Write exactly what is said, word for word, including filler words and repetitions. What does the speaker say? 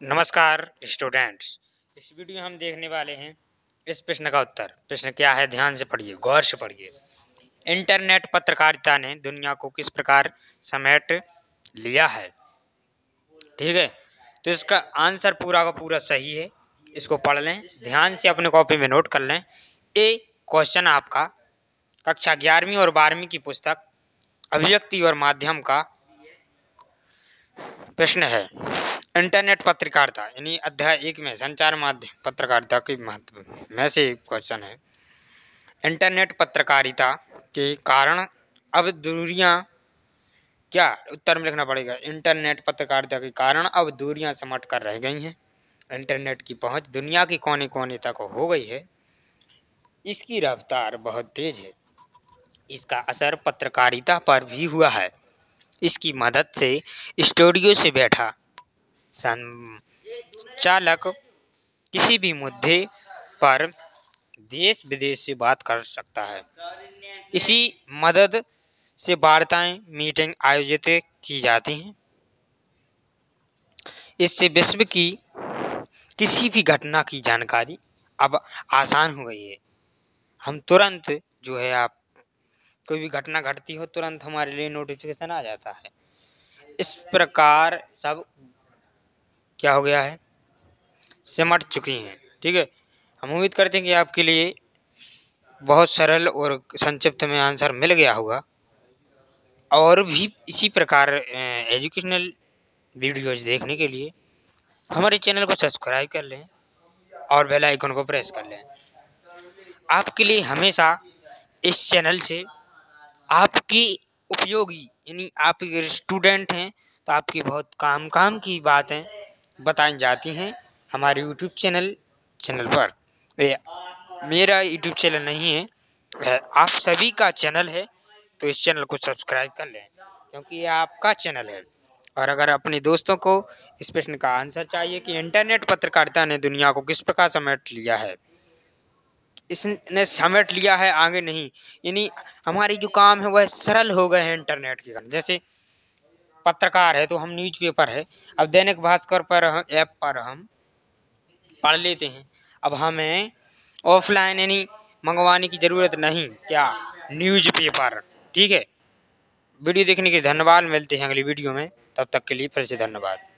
नमस्कार स्टूडेंट्स। इस वीडियो में हम देखने वाले हैं इस प्रश्न का उत्तर। प्रश्न क्या है, ध्यान से पढ़िए, गौर से पढ़िए। इंटरनेट पत्रकारिता ने दुनिया को किस प्रकार समेट लिया है। ठीक है, तो इसका आंसर पूरा का पूरा सही है। इसको पढ़ लें, ध्यान से अपने कॉपी में नोट कर लें। ए क्वेश्चन आपका कक्षा ग्यारहवीं और बारहवीं की पुस्तक अभिव्यक्ति और माध्यम का प्रश्न है। इंटरनेट पत्रकारिता यानी अध्याय एक में संचार माध्यम पत्रकारिता के महत्व में से एक क्वेश्चन है। इंटरनेट पत्रकारिता के कारण अब दूरियां क्या उत्तर में लिखना पड़ेगा। इंटरनेट पत्रकारिता के कारण अब दूरियां सिमट कर रह गई हैं। इंटरनेट की पहुंच दुनिया के कोने कोने तक हो गई है। इसकी रफ्तार बहुत तेज है। इसका असर पत्रकारिता पर भी हुआ है। इसकी मदद से स्टूडियो से बैठा संचालक किसी भी मुद्दे पर देश विदेश से बात कर सकता है। इसी मदद से वार्ताएं, मीटिंग आयोजित की जाती हैं। इससे विश्व की किसी भी घटना की जानकारी अब आसान हो गई है। हम तुरंत जो है, आप कोई भी घटना घटती हो तुरंत हमारे लिए नोटिफिकेशन आ जाता है। इस प्रकार सब क्या हो गया है, सिमट चुकी हैं। ठीक है, हम उम्मीद करते हैं कि आपके लिए बहुत सरल और संक्षिप्त में आंसर मिल गया होगा। और भी इसी प्रकार एजुकेशनल वीडियोज देखने के लिए हमारे चैनल को सब्सक्राइब कर लें और बेल आइकन को प्रेस कर लें। आपके लिए हमेशा इस चैनल से आपकी उपयोगी यानी आप स्टूडेंट हैं तो आपकी बहुत काम काम की बातें बताई जाती हैं हमारे यूट्यूब चैनल चैनल पर। मेरा यूट्यूब चैनल नहीं है, आप सभी का चैनल है, तो इस चैनल को सब्सक्राइब कर लें क्योंकि ये आपका चैनल है। और अगर अपने दोस्तों को इस प्रश्न का आंसर चाहिए कि इंटरनेट पत्रकारिता ने दुनिया को किस प्रकार समेट लिया है, इसने समेट लिया है आगे नहीं, यानी हमारी जो काम है वह सरल हो गए हैं इंटरनेट के कारण। जैसे पत्रकार है तो हम न्यूज़पेपर है, अब दैनिक भास्कर पर हम ऐप पर हम पढ़ लेते हैं। अब हमें ऑफलाइन यानी मंगवाने की ज़रूरत नहीं, क्या न्यूज़पेपर। ठीक है, वीडियो देखने के लिए धन्यवाद। मिलते हैं अगली वीडियो में, तब तक के लिए फिर से धन्यवाद।